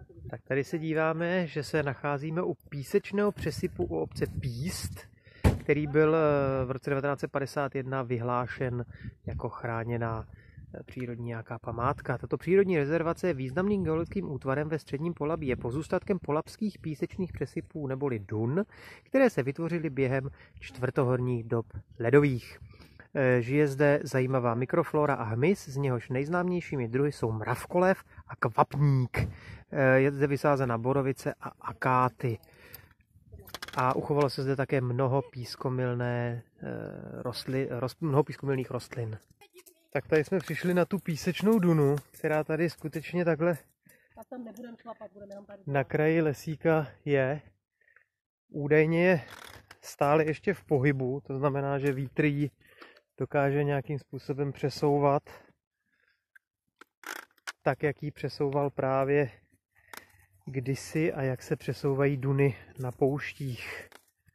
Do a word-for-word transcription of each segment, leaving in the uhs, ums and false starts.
Tak tady se díváme, že se nacházíme u písečného přesypu u obce Píst, který byl v roce devatenáct set padesát jedna vyhlášen jako chráněná přírodní nějaká památka. Tato přírodní rezervace je významným geologickým útvarem ve středním Polabí. Je pozůstatkem polabských písečných přesypů neboli dun, které se vytvořily během čtvrtohorních dob ledových. Žije zde zajímavá mikroflora a hmyz, z něhož nejznámějšími druhy jsou mravkolev a kvapník. Je zde vysázena borovice a akáty. A uchovalo se zde také mnoho pískomilné rostli, rost, mnoho pískomilných rostlin. Tak tady jsme přišli na tu písečnou dunu, která tady skutečně takhle na kraji lesíka je. Údajně je stále ještě v pohybu, to znamená, že vítr ji dokáže nějakým způsobem přesouvat, tak jak ji přesouval právě kdysi a jak se přesouvají duny na pouštích.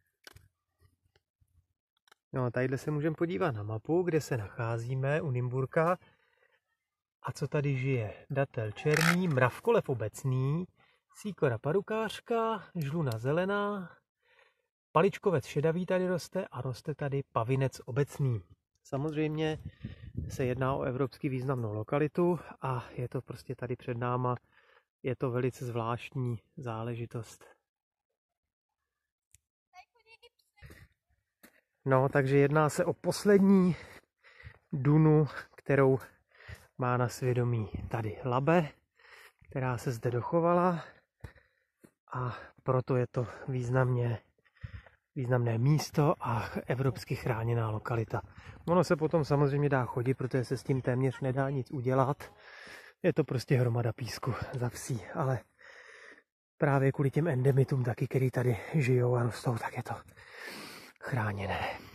No, tadyhle se můžeme podívat na mapu, kde se nacházíme u Nymburka. A co tady žije? Datel černý, mravkolev obecný, síkora parukářka, žluna zelená, paličkovec šedavý tady roste a roste tady pavinec obecný. Samozřejmě se jedná o evropsky významnou lokalitu a je to prostě tady před náma. Je to velice zvláštní záležitost. No, takže jedná se o poslední dunu, kterou má na svědomí tady Labe, která se zde dochovala a proto je to významně, významné místo a evropsky chráněná lokalita. Ono se potom samozřejmě dá chodit, protože se s tím téměř nedá nic udělat. Je to prostě hromada písku za vsí, ale právě kvůli těm endemitům taky, který tady žijou a rostou, tak je to chráněné.